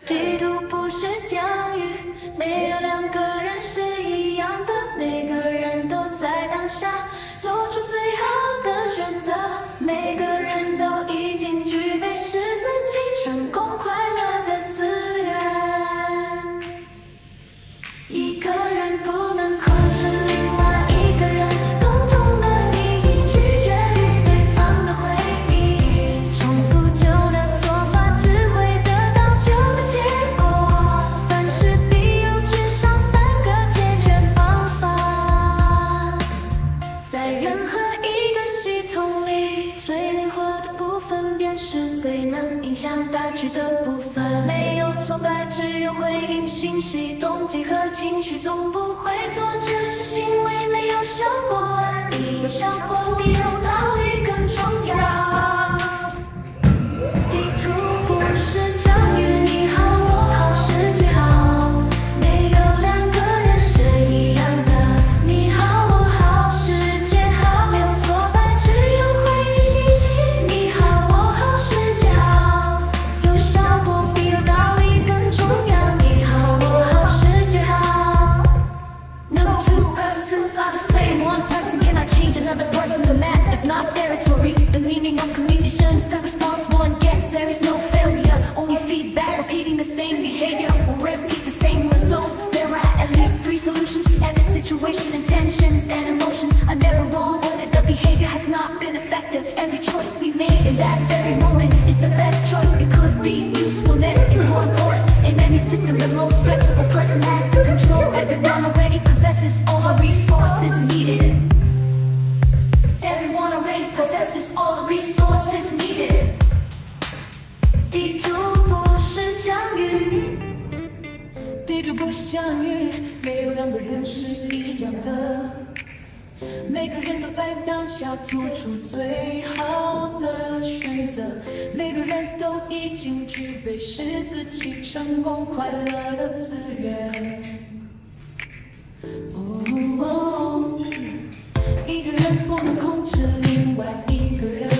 地图不是疆域，没有两个人是一样的，每个人都在当下做出最好的选择，每个人都已经具备使自己成功快乐的资源。一个人不能控制另外一个人共同的利益，拒绝与对方的回应，重复旧的做法只会得到旧的结果，凡事必有至少3个解决方法。在任何一个系统里，最灵活的部分便是最能影响大局的部分，没有挫败，只有回应信息，动机和情绪总不会错，只是行为没有效果而已，有效果比有道理更重要。地图不是疆域，你好我好世界好，没有两个人是一样的，你好我好世界好，没有挫败，只有回应信息，你好我好世界好，有效果比有道理更重要，你好我好世界好。No two persons are the same, one person cannot change another person, the map is not territory, the meaning of communication is the response one gets, there is no failure, only feedback, repeating the same behavior will repeat the same result, there are at least 3 solutions, every situation, intentions and emotions are never wrong, or that the behavior has not been effective, every choice we made in that very moment is the best choice, it could be, usefulness is more important, in any system the most flexible person has the control, everyone already possesses all the resources needed, everyone already possesses all the resources needed. 地图不是疆域， 地图不相遇，没有两个人是一样的，每个人都在当下做出最好的选择，每个人都已经具备使自己成功快乐的资源。一个人不能控制另外一个人，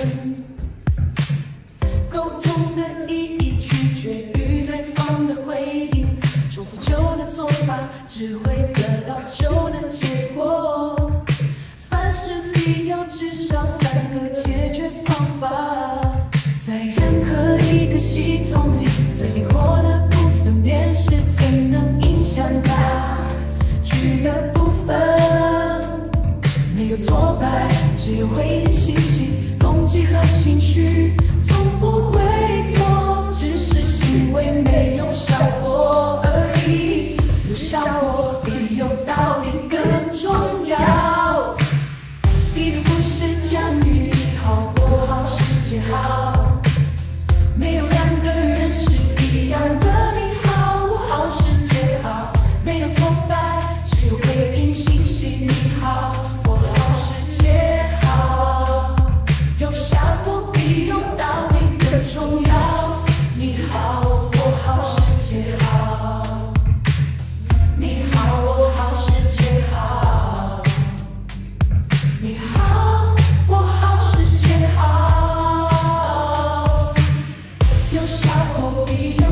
沟通的意义取决于对方的回应，重复旧的做法只会得到旧的结果，凡事必有至少3个解决方法。在任何一个系统里，最灵活的部分便是最能影响大局的部分，没有挫败，只有回应信息，动机和情绪从不会错，只是行为没有效果而已，有效果比有道理更重要。地图不是疆域，你好我好世界好，没有两个人是一样的，你好我好世界好，没有挫败，只有回应信息，你好我好世界好，有效果比有道理更重要，你好我好世界好，你好我好世界好，你好我好世界好，有效果比有